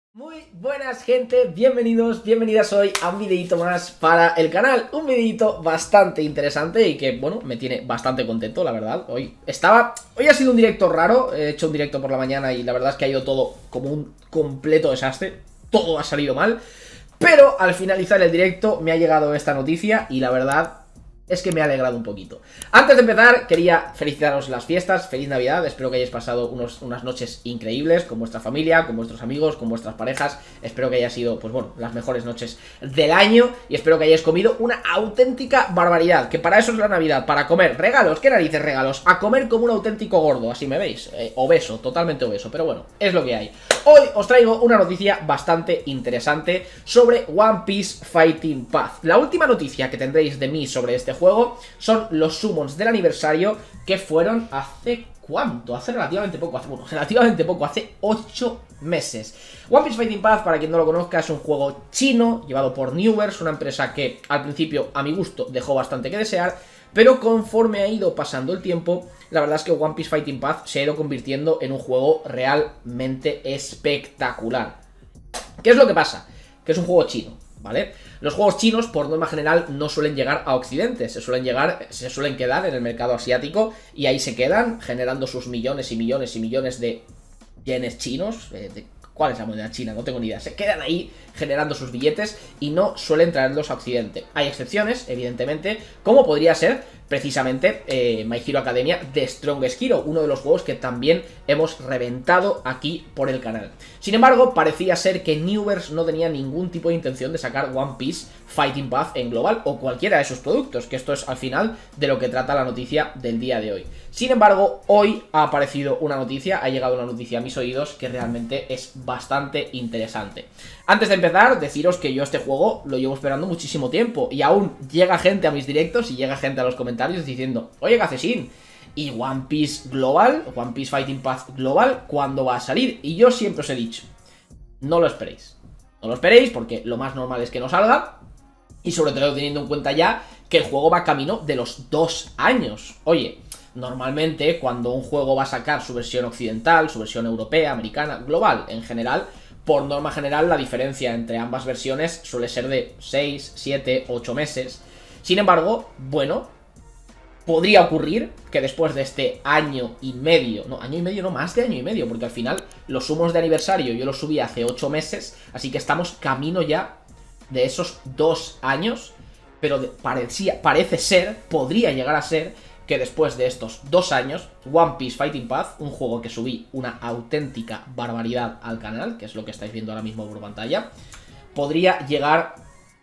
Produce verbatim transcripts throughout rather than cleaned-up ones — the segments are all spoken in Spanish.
Muy buenas gente, bienvenidos, bienvenidas hoy a un videito más para el canal. Un videito bastante interesante y que, bueno, me tiene bastante contento, la verdad. Hoy estaba, hoy ha sido un directo raro, he hecho un directo por la mañana y la verdad es que ha ido todo como un completo desastre. Todo ha salido mal, pero al finalizar el directo me ha llegado esta noticia y la verdad es que me ha alegrado un poquito. Antes de empezar, quería felicitaros las fiestas, feliz Navidad, espero que hayáis pasado unos, unas noches increíbles con vuestra familia, con vuestros amigos, con vuestras parejas. Espero que haya sido, pues bueno, las mejores noches del año y espero que hayáis comido una auténtica barbaridad, que para eso es la Navidad, para comer. Regalos, ¿qué narices regalos? A comer como un auténtico gordo, así me veis, eh, obeso, totalmente obeso, pero bueno, es lo que hay. Hoy os traigo una noticia bastante interesante sobre One Piece Fighting Path. La última noticia que tendréis de mí sobre este juego juego son los summons del aniversario que fueron hace ¿cuánto? Hace relativamente poco, hace, bueno, relativamente poco, hace ocho meses. One Piece Fighting Path, para quien no lo conozca, es un juego chino llevado por Newverse, una empresa que al principio, a mi gusto, dejó bastante que desear, pero conforme ha ido pasando el tiempo, la verdad es que One Piece Fighting Path se ha ido convirtiendo en un juego realmente espectacular. ¿Qué es lo que pasa? Que es un juego chino, ¿vale? Los juegos chinos, por norma general, no suelen llegar a Occidente, se suelen llegar, se suelen quedar en el mercado asiático y ahí se quedan generando sus millones y millones y millones de yenes chinos. Eh, de, ¿Cuál es la moneda china? No tengo ni idea. Se quedan ahí generando sus billetes y no suelen traerlos a Occidente. Hay excepciones, evidentemente, como podría ser precisamente eh, My Hero Academia The Strongest Hero, uno de los juegos que también hemos reventado aquí por el canal. Sin embargo, parecía ser que Newverse no tenía ningún tipo de intención de sacar One Piece Fighting Path en global o cualquiera de sus productos, que esto es al final de lo que trata la noticia del día de hoy. Sin embargo, hoy ha aparecido una noticia, ha llegado una noticia a mis oídos que realmente es bastante interesante. Antes de empezar, deciros que yo este juego lo llevo esperando muchísimo tiempo y aún llega gente a mis directos y llega gente a los comentarios diciendo: oye, Gacesín, ¿y One Piece Global, One Piece Fighting Path Global, cuándo va a salir? Y yo siempre os he dicho, no lo esperéis. No lo esperéis porque lo más normal es que no salga. Y sobre todo teniendo en cuenta ya que el juego va camino de los dos años. Oye, normalmente cuando un juego va a sacar su versión occidental, su versión europea, americana, global en general, por norma general la diferencia entre ambas versiones suele ser de seis, siete, ocho meses. Sin embargo, bueno, podría ocurrir que después de este año y medio, no, año y medio no, más de año y medio, porque al final los sumos de aniversario yo los subí hace ocho meses, así que estamos camino ya de esos dos años, pero de, parecía, parece ser, podría llegar a ser que después de estos dos años, One Piece Fighting Path, un juego que subí una auténtica barbaridad al canal, que es lo que estáis viendo ahora mismo por pantalla, podría llegar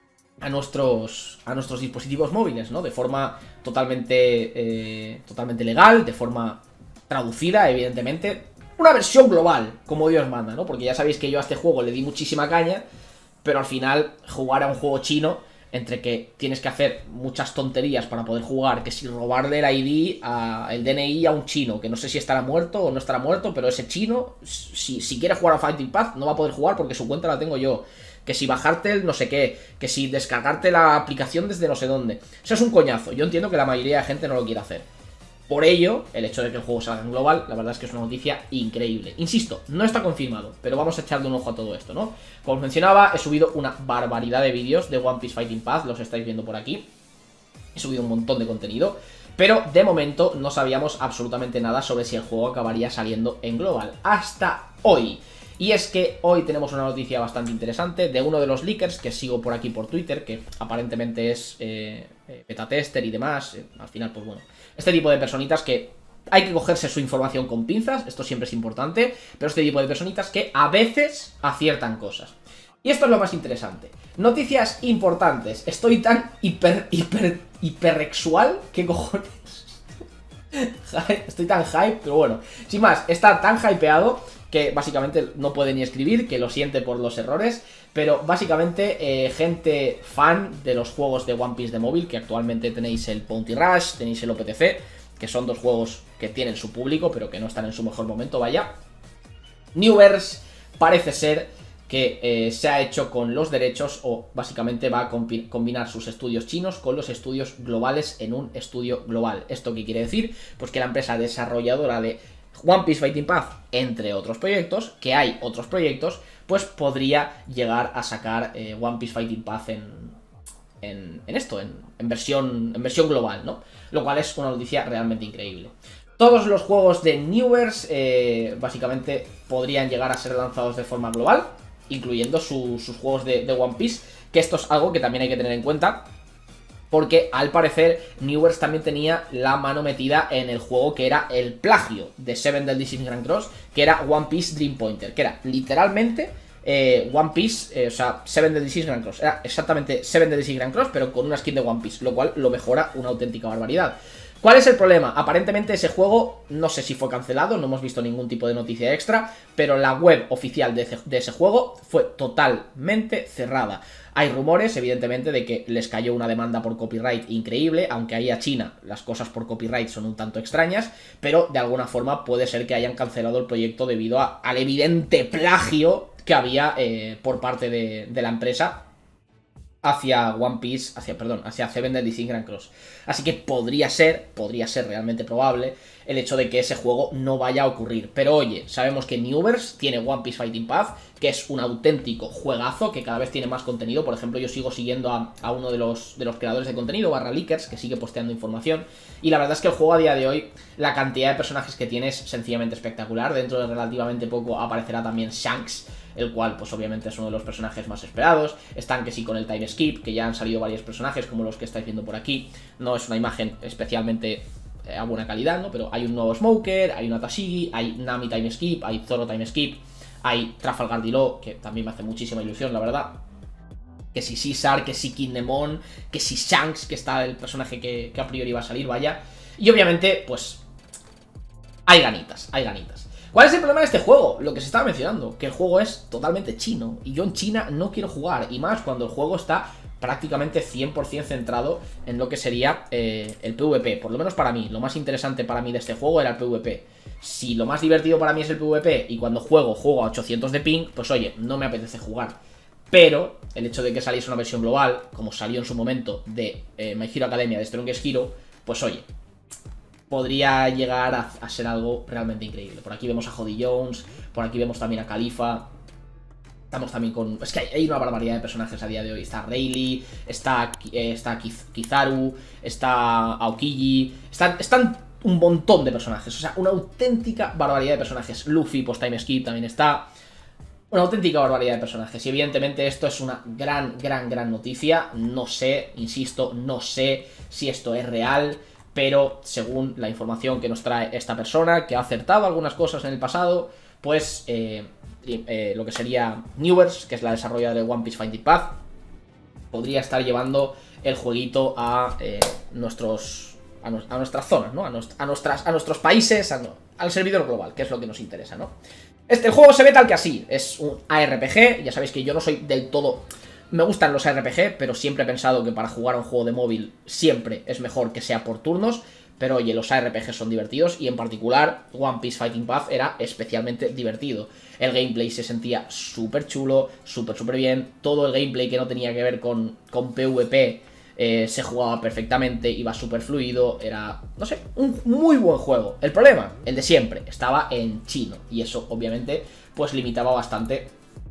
a nuestros, a nuestros dispositivos móviles, ¿no? De forma totalmente, eh, totalmente legal, de forma traducida, evidentemente. Una versión global, como Dios manda, ¿no? Porque ya sabéis que yo a este juego le di muchísima caña, pero al final jugar a un juego chino, entre que tienes que hacer muchas tonterías para poder jugar, que si robarle el I D, a, el D N I a un chino, que no sé si estará muerto o no estará muerto, pero ese chino, si, si quiere jugar a Fighting Path, no va a poder jugar porque su cuenta la tengo yo. Que si bajarte el no sé qué, que si descargarte la aplicación desde no sé dónde. Eso es un coñazo, yo entiendo que la mayoría de gente no lo quiere hacer. Por ello, el hecho de que el juego salga en global, la verdad es que es una noticia increíble. Insisto, no está confirmado, pero vamos a echarle un ojo a todo esto, ¿no? Como os mencionaba, he subido una barbaridad de vídeos de One Piece Fighting Path, los estáis viendo por aquí. He subido un montón de contenido, pero de momento no sabíamos absolutamente nada sobre si el juego acabaría saliendo en global. Hasta hoy. Y es que hoy tenemos una noticia bastante interesante de uno de los leakers que sigo por aquí por Twitter, que aparentemente es eh, beta tester y demás. Eh, al final, pues bueno, este tipo de personitas que hay que cogerse su información con pinzas, esto siempre es importante, pero este tipo de personitas que a veces aciertan cosas. Y esto es lo más interesante. Noticias importantes. Estoy tan hiper, hiper, hiperrexual, ¿qué cojones? Estoy tan hype, pero bueno, sin más, está tan hypeado que básicamente no puede ni escribir, que lo siente por los errores, pero básicamente eh, gente fan de los juegos de One Piece de móvil, que actualmente tenéis el Bounty Rush, tenéis el O P T C, que son dos juegos que tienen su público, pero que no están en su mejor momento, vaya. Newverse parece ser que eh, se ha hecho con los derechos, o básicamente va a combinar sus estudios chinos con los estudios globales en un estudio global. ¿Esto qué quiere decir? Pues que la empresa desarrolladora de One Piece Fighting Path, entre otros proyectos, que hay otros proyectos, pues podría llegar a sacar eh, One Piece Fighting Path en, en, en esto, en, en, versión, en versión global, ¿no? Lo cual es una noticia realmente increíble. Todos los juegos de Newverse eh, básicamente podrían llegar a ser lanzados de forma global, incluyendo su, sus juegos de, de One Piece, que esto es algo que también hay que tener en cuenta, porque al parecer Newverse también tenía la mano metida en el juego que era el plagio de Seven Deadly Sins Grand Cross, que era One Piece Dream Pointer, que era literalmente eh, One Piece, eh, o sea, Seven Deadly Sins Grand Cross, era exactamente Seven Deadly Sins Grand Cross, pero con una skin de One Piece, lo cual lo mejora una auténtica barbaridad. ¿Cuál es el problema? Aparentemente ese juego, no sé si fue cancelado, no hemos visto ningún tipo de noticia extra, pero la web oficial de ese, de ese juego fue totalmente cerrada. Hay rumores, evidentemente, de que les cayó una demanda por copyright increíble, aunque ahí a China las cosas por copyright son un tanto extrañas, pero de alguna forma puede ser que hayan cancelado el proyecto debido a, al evidente plagio que había eh, por parte de, de la empresa hacia One Piece, hacia, perdón, hacia Seven Deadly Sins Grand Cross. Así que podría ser, podría ser realmente probable el hecho de que ese juego no vaya a ocurrir. Pero oye, sabemos que Newverse tiene One Piece Fighting Path, que es un auténtico juegazo, que cada vez tiene más contenido. Por ejemplo, yo sigo siguiendo a, a uno de los, de los creadores de contenido, barra leakers, que sigue posteando información. Y la verdad es que el juego a día de hoy, la cantidad de personajes que tiene es sencillamente espectacular. Dentro de relativamente poco aparecerá también Shanks, el cual pues obviamente es uno de los personajes más esperados. Están que sí con el time skip, que ya han salido varios personajes como los que estáis viendo por aquí. No es una imagen especialmente eh, a buena calidad, ¿no? Pero hay un nuevo Smoker, hay una Tashigi, hay Nami time skip, hay Zoro time skip, hay Trafalgar Law, que también me hace muchísima ilusión, la verdad. Que si Caesar, que si Kinemon, que si Shanks, que está el personaje que, que a priori va a salir, vaya. Y obviamente, pues, hay ganitas, hay ganitas. ¿Cuál es el problema de este juego? Lo que se estaba mencionando, que el juego es totalmente chino, y yo en China no quiero jugar, y más cuando el juego está prácticamente cien por cien centrado en lo que sería eh, el PvP, por lo menos para mí. Lo más interesante para mí de este juego era el PvP. Si lo más divertido para mí es el PvP, y cuando juego, juego a ochocientos de ping, pues oye, no me apetece jugar. Pero el hecho de que saliese una versión global, como salió en su momento de eh, My Hero Academia, de Strongest Hero, pues oye, podría llegar a, a ser algo realmente increíble. Por aquí vemos a Jody Jones, por aquí vemos también a Khalifa. Estamos también con... Es que hay, hay una barbaridad de personajes a día de hoy. Está Rayleigh, está, eh, está Kizaru, está Aokiji. Están, están un montón de personajes. O sea, una auténtica barbaridad de personajes. Luffy, post time skip, también está. Una auténtica barbaridad de personajes. Y evidentemente esto es una gran, gran, gran noticia. No sé, insisto, no sé si esto es real, pero según la información que nos trae esta persona, que ha acertado algunas cosas en el pasado, pues eh, eh, lo que sería Newverse, que es la desarrolladora de One Piece Fighting Path, podría estar llevando el jueguito a eh, nuestros a, no, a nuestras zonas, ¿no? A, nos, a, nuestras, a nuestros países, a, no, al servidor global, que es lo que nos interesa, ¿no? Este el juego se ve tal que así, es un A R P G, ya sabéis que yo no soy del todo... Me gustan los A R P G, pero siempre he pensado que para jugar a un juego de móvil siempre es mejor que sea por turnos. Pero oye, los A R P G son divertidos y en particular One Piece Fighting Path era especialmente divertido. El gameplay se sentía súper chulo, súper súper bien. Todo el gameplay que no tenía que ver con, con PvP eh, se jugaba perfectamente, iba súper fluido. Era, no sé, un muy buen juego. El problema, el de siempre, estaba en chino. Y eso obviamente pues limitaba bastante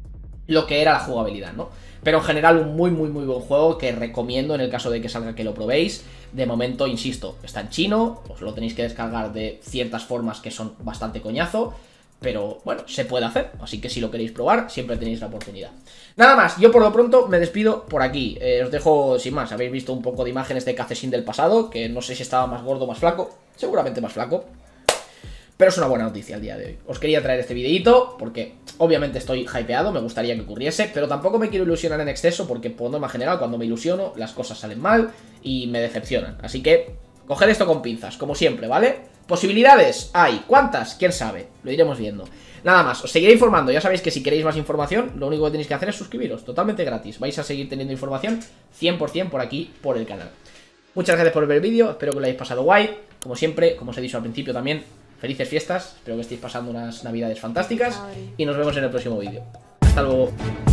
lo que era la jugabilidad, ¿no? Pero en general un muy muy muy buen juego que recomiendo en el caso de que salga que lo probéis. De momento, insisto, está en chino, os lo tenéis que descargar de ciertas formas que son bastante coñazo, pero bueno, se puede hacer, así que si lo queréis probar, siempre tenéis la oportunidad. Nada más, yo por lo pronto me despido por aquí, eh, os dejo sin más. Habéis visto un poco de imágenes de Kaceshin del pasado, que no sé si estaba más gordo o más flaco, seguramente más flaco. Pero es una buena noticia el día de hoy. Os quería traer este videito porque obviamente estoy hypeado, me gustaría que ocurriese, pero tampoco me quiero ilusionar en exceso porque por norma general cuando me ilusiono las cosas salen mal y me decepcionan. Así que coged esto con pinzas, como siempre, ¿vale? Posibilidades hay, ¿cuántas? ¿Quién sabe? Lo iremos viendo. Nada más, os seguiré informando, ya sabéis que si queréis más información, lo único que tenéis que hacer es suscribiros, totalmente gratis. Vais a seguir teniendo información cien por cien por aquí, por el canal. Muchas gracias por ver el vídeo, espero que lo hayáis pasado guay. Como siempre, como os he dicho al principio también, felices fiestas, espero que estéis pasando unas navidades fantásticas y nos vemos en el próximo vídeo. Hasta luego.